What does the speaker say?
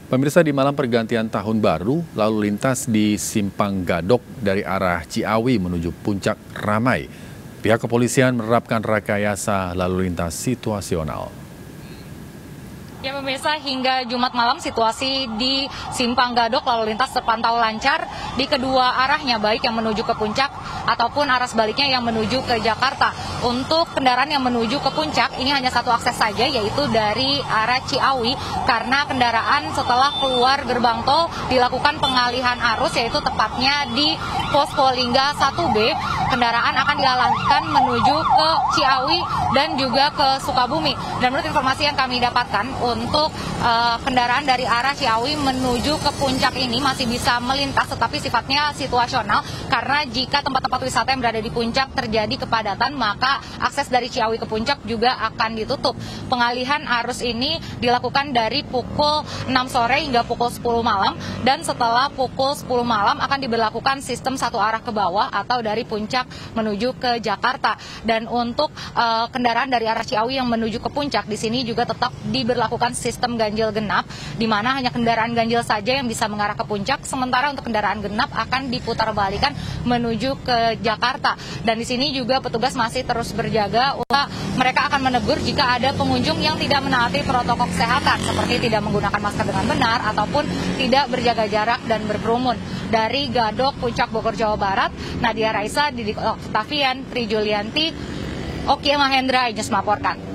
Pemirsa, di malam pergantian tahun baru, lalu lintas di Simpang Gadok dari arah Ciawi menuju Puncak ramai. Pihak kepolisian menerapkan rekayasa lalu lintas situasional. Ya pemirsa, hingga Jumat malam situasi di Simpang Gadok lalu lintas terpantau lancar di kedua arahnya, baik yang menuju ke Puncak ataupun arah sebaliknya yang menuju ke Jakarta. Untuk kendaraan yang menuju ke Puncak ini hanya satu akses saja, yaitu dari arah Ciawi, karena kendaraan setelah keluar gerbang tol dilakukan pengalihan arus, yaitu tepatnya di pos Polingga 1B. Kendaraan akan dialihkan menuju ke Ciawi dan juga ke Sukabumi. Dan menurut informasi yang kami dapatkan, untuk kendaraan dari arah Ciawi menuju ke Puncak ini masih bisa melintas, tetapi sifatnya situasional, karena jika tempat-tempat wisata yang berada di Puncak terjadi kepadatan, maka akses dari Ciawi ke Puncak juga akan ditutup. Pengalihan arus ini dilakukan dari pukul 6 sore hingga pukul 10 malam, dan setelah pukul 10 malam akan diberlakukan sistem satu arah ke bawah atau dari Puncak menuju ke Jakarta. Dan untuk kendaraan dari arah Ciawi yang menuju ke Puncak, di sini juga tetap diberlakukan sistem ganjil genap, di mana hanya kendaraan ganjil saja yang bisa mengarah ke Puncak, sementara untuk kendaraan genap akan diputar balikan menuju ke Jakarta. Dan di sini juga petugas masih terus berjaga. Mereka akan menegur jika ada pengunjung yang tidak menaati protokol kesehatan, seperti tidak menggunakan masker dengan benar ataupun tidak berjaga jarak dan berkerumun. Dari Gadok, Puncak, Bogor, Jawa Barat, Nadia Raisa, Didik Octavian, Tri Julianti, Oki Mahendra, Ines melaporkan.